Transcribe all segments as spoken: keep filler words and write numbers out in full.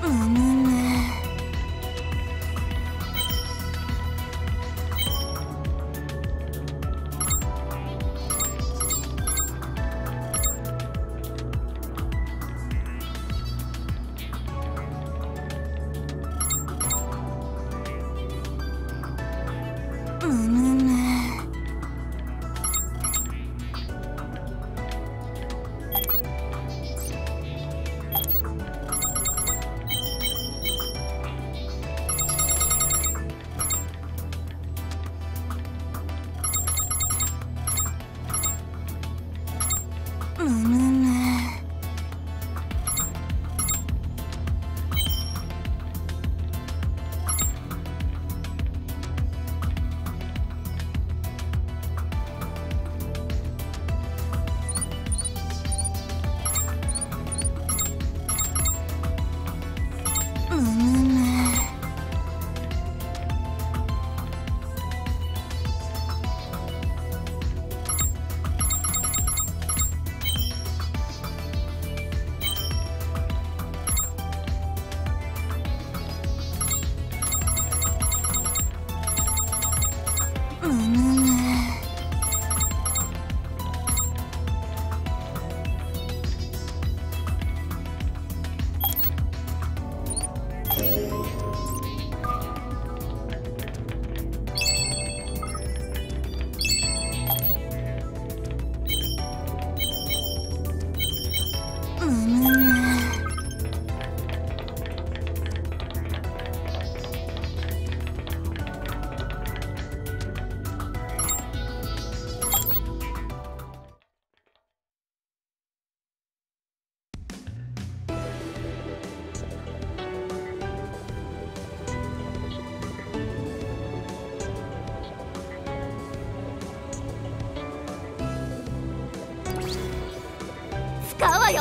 使うわよ。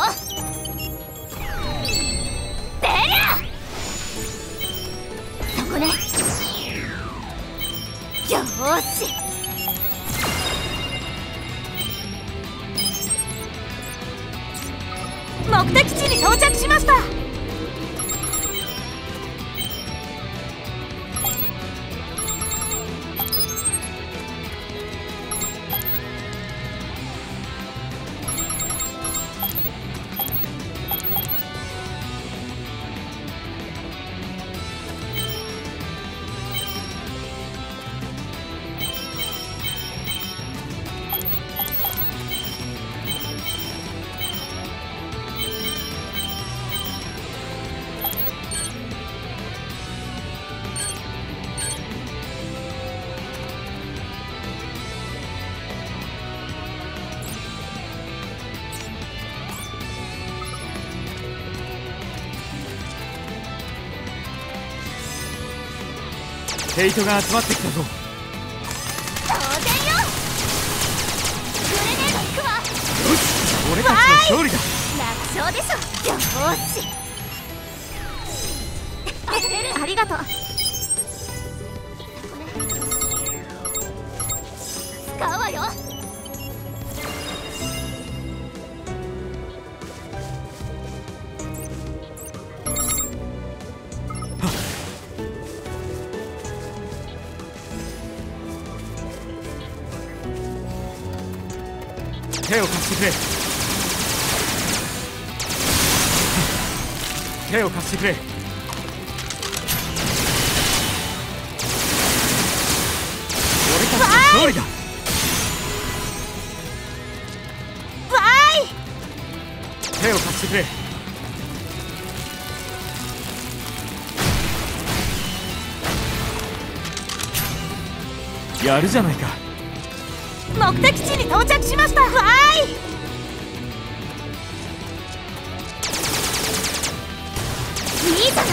てやそこね。よーし目的地に到着しました。 ヘイトが集まってきたぞ。 当然よ。グレネード行くわ。 よし、俺たちの勝利だ。 楽勝でしょ。よーしありがとう。使うわよ。 手を貸してくれ。手を貸してくれ。俺たちの勝利だ。 わーい。 手を貸してくれ。やるじゃないか。 目的地に到着しました。わーい。いいじゃない。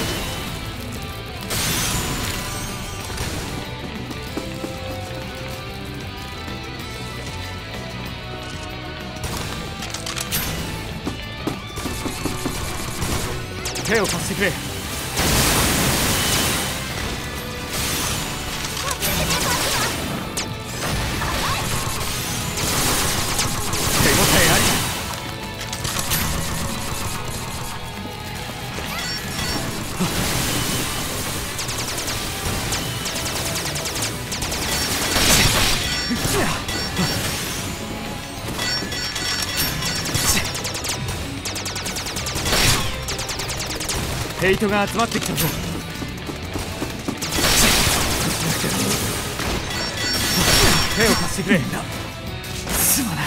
手を貸してくれ。 ヘイトが集まってきたぞ。手を貸してくれ。すまない。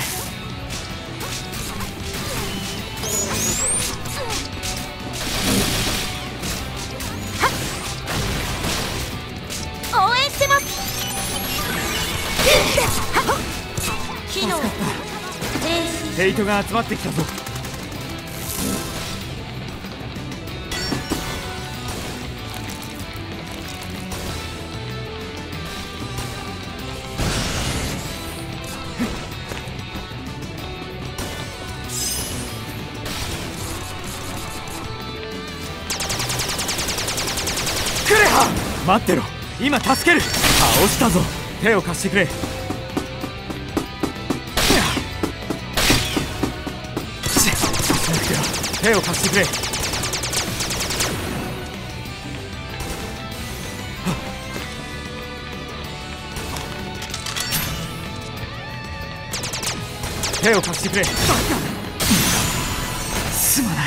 応援してます。機能停止。 ヘイトが集まってきたぞ。待ってろ、今助ける。倒したぞ。手を貸してくれ。手を貸してくれ。手を貸してくれ。すまない。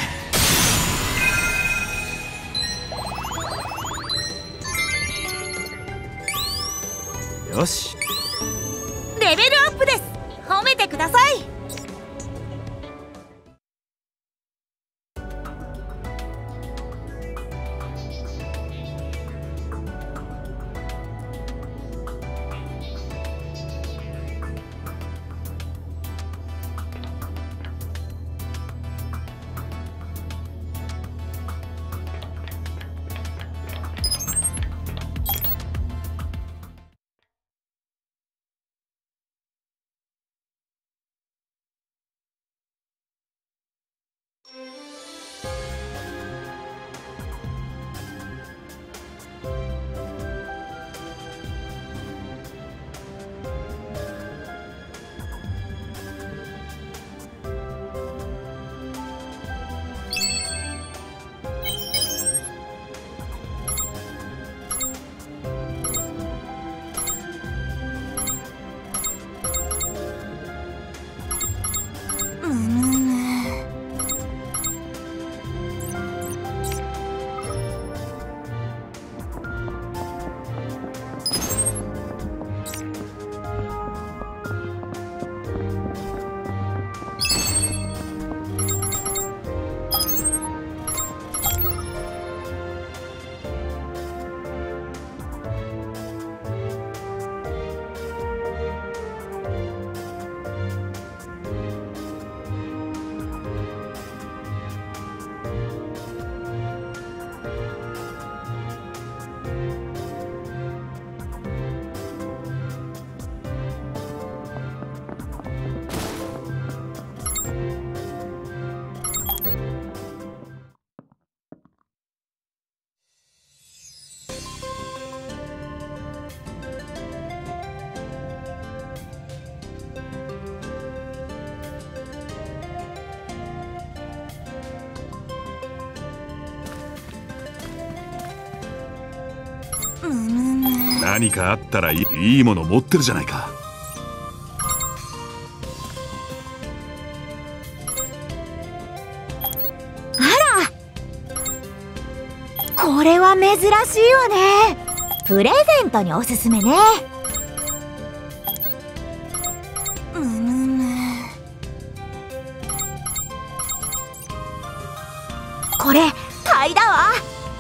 よし、 レベルアップです。褒めてください。 何かあったらいい、いいもの持ってるじゃないか。 あら、これは珍しいわね。プレゼントにおすすめね。うーん、これ買いだわ。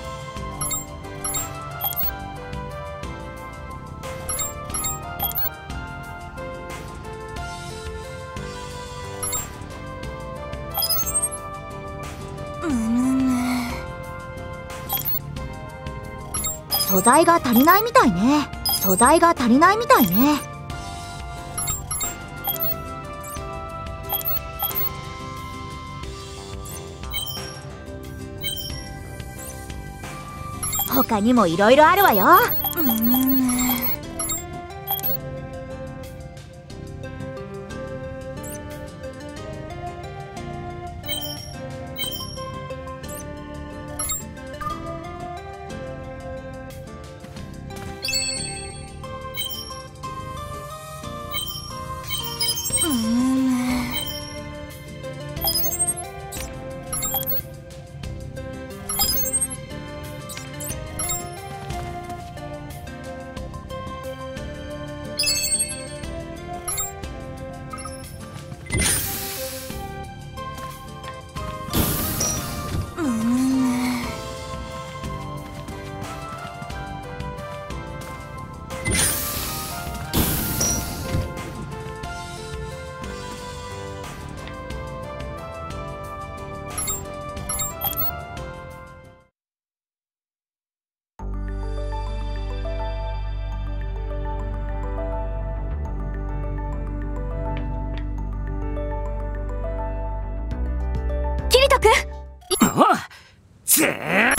素材が足りないみたいね。素材が足りないみたいね。他にもいろいろあるわよ。うーん、 くん。 あっつー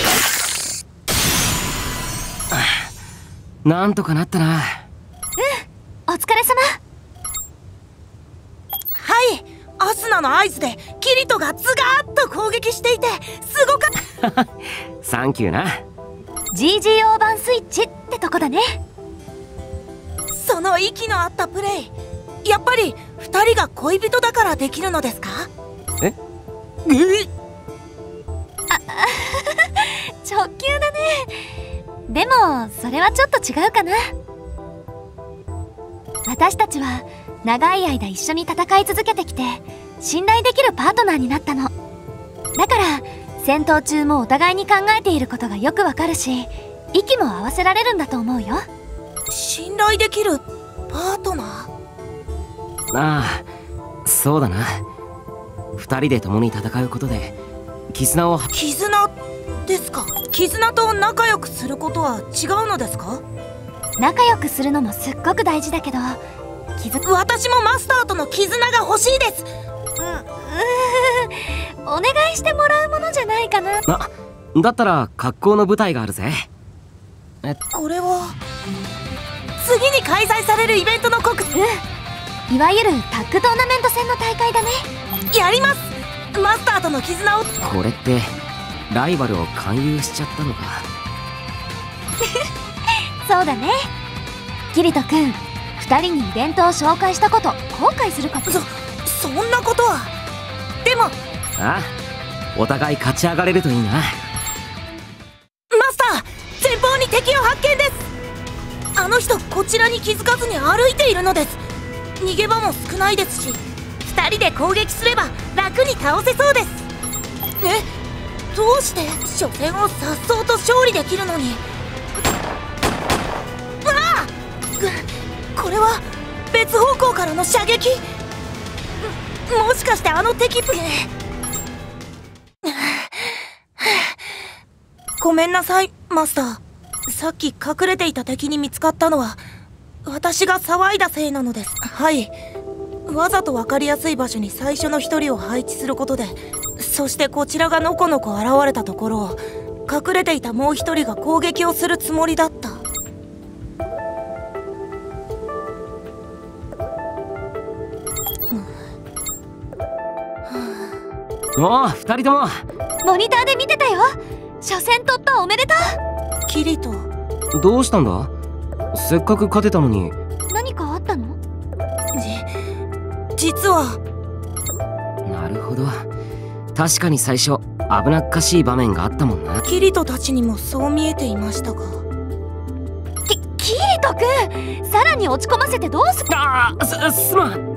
なんとかなったな。 お疲れ様。 はい、アスナの合図でキリトがズガーッと攻撃していてすごかった。 サンキューな。 ジージーオー 版スイッチってとこだね。 その息の合ったプレイ、やっぱりふたりが恋人だからできるのですか？ ええ直球だね。でもそれはちょっと違うかな。私たちは長い間一緒に戦い続けてきて信頼できるパートナーになったの。だから戦闘中もお互いに考えていることがよくわかるし、息も合わせられるんだと思うよ。 信頼できるパートナー？ ああ、そうだな。二人で共に戦うことで絆を。 絆ですか？絆と仲良くすることは違うのですか？ 仲良くするのもすっごく大事だけど、傷私もマスターとの絆が欲しいです。 ううーお願いしてもらうものじゃないかな。 あ、だったら格好の舞台があるぜ。えこれは次に開催されるイベントの告知。 いわゆるタッグトーナメント戦の大会だね。 やります。マスターとの絆を。 これってライバルを勧誘しちゃったのか。 そうだね。キリト君、ふたりにイベントを紹介したこと後悔するかも。 そそんなことは。でもああ、お互い勝ち上がれるといいな。 マスター、前方に敵を発見です。あの人こちらに気づかずに歩いているのです。逃げ場も少ないですし、ふたりで攻撃すれば楽に倒せそうです。え、どうして初戦をさっそうと勝利できるのに。ああ、これは別方向からの射撃。もしかしてあの敵プレイ。ごめんなさいマスター。さっき隠れていた敵に見つかったのは私が騒いだせいなのです。はい、わざと分かりやすい場所に最初の一人を配置することで、そしてこちらがのこのこ現れたところを隠れていたもう一人が攻撃をするつもりだった。 おお、二人とも。 モニターで見てたよ。初戦突破おめでとキリト、 どうしたんだ？せっかく勝てたのに。 う。何かあったの？ じ実は。 なるほど、確かに最初危なっかしい場面があったもんな。 キリトたちにもそう見えていましたが。 きキリト君、さらに落ち込ませてどうする。 ああ、す、すまん。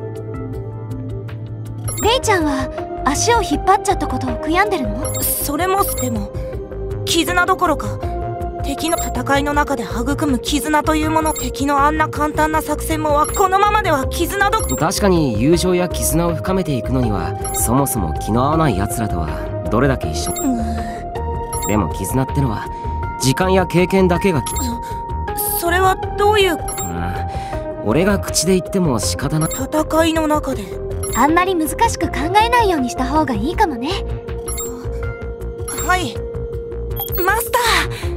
レイちゃんは足を引っ張っちゃったことを悔やんでるの？ それもでも絆どころか敵の戦いの中で育む絆というもの、敵のあんな簡単な作戦もはこのままでは絆ど。 確かに友情や絆を深めていくのにはそもそも気の合わない奴らとはどれだけ一緒。でも絆ってのは時間や経験だけがき。 そそれはどういう。 ああ、俺が口で言っても仕方ない。 戦いの中で。 あんまり難しく考えないようにした方がいいかもね。 はいマスター。